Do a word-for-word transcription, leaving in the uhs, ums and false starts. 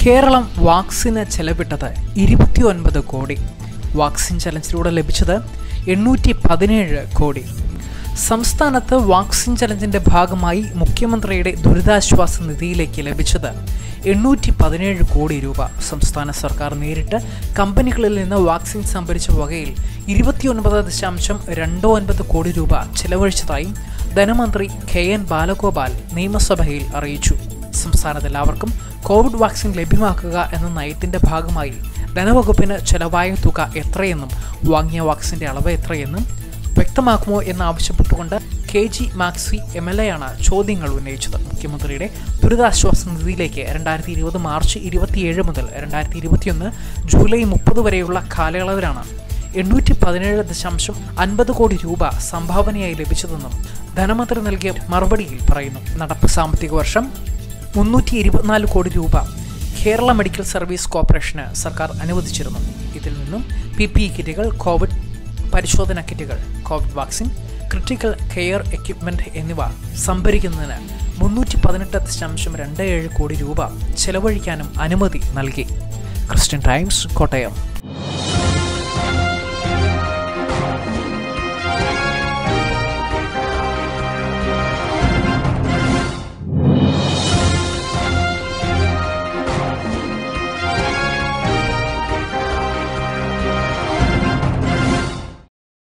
കേരളം വാക്സിന് ചെലവിട്ടത് ഇരുപത്തിയൊൻപത് കോടി. വാക്സിൻ ചലഞ്ചിലൂടെ ലഭിച്ചത് എണ്ണൂറ്റി പതിനേഴ് കോടി. സംസ്ഥാനത്ത് വാക്സിൻ ചലഞ്ചിന്റെ ഭാഗമായി മുഖ്യമന്ത്രിയുടെ ദുരിതാശ്വാസ നിധിയിലേക്ക് ലഭിച്ചത് എണ്ണൂറ്റി പതിനേഴ് കോടി രൂപ. സംസ്ഥാന സർക്കാർ നേരിട്ട് കമ്പനികളിൽ നിന്ന് വാക്സിൻ സംഭരിച്ച വകയിൽ ഇരുപത്തിയൊൻപത് ദശാംശം രണ്ട് ഒൻപത് കോടി രൂപ ചെലവഴിച്ചതായും ധനമന്ത്രി കെ എൻ ബാലഗോപാൽ നിയമസഭയിൽ അറിയിച്ചു. സംസ്ഥാനത്ത് എല്ലാവർക്കും കോവിഡ് വാക്സിൻ ലഭ്യമാക്കുക എന്ന നയത്തിന്റെ ഭാഗമായി ധനവകുപ്പിന് ചെലവായ തുക എത്രയെന്നും വാങ്ങിയ വാക്സിന്റെ അളവ് എത്രയെന്നും വ്യക്തമാക്കുമോ എന്നാവശ്യപ്പെട്ടുകൊണ്ട് K J Maxi M L A ആണ് ചോദ്യങ്ങൾ ഉന്നയിച്ചത്. മുഖ്യമന്ത്രിയുടെ ദുരിതാശ്വാസ നിധിയിലേക്ക് രണ്ടായിരത്തി ഇരുപത് മാർച്ച് ഇരുപത്തിയേഴ് മുതൽ രണ്ടായിരത്തി ഇരുപത്തിയൊന്ന് ജൂലൈ മുപ്പത് വരെയുള്ള കാലയളവിലാണ് എണ്ണൂറ്റി പതിനേഴ് ദശാംശം അൻപത് കോടി രൂപ സംഭാവനയായി ലഭിച്ചതെന്നും ധനമന്ത്രി നൽകിയ മറുപടിയിൽ പറയുന്നു. നടപ്പ് സാമ്പത്തിക വർഷം മുന്നൂറ്റി ഇരുപത്തിനാല് കോടി രൂപ കേരള മെഡിക്കൽ സർവീസ് കോർപ്പറേഷന് സർക്കാർ അനുവദിച്ചിരുന്നു. ഇതിൽ നിന്നും പി പി ഇ കിറ്റുകൾ, കോവിഡ് പരിശോധന കിറ്റുകൾ, covid vaccine, critical care equipment എന്നിവ സംഭരിക്കുന്നതിന് മുന്നൂറ്റി പതിനെട്ട് ദശാംശം രണ്ട് ഏഴ് കോടി രൂപ ചെലവഴിക്കാനും അനുമതി നൽകി. Christian Times, Kottayam.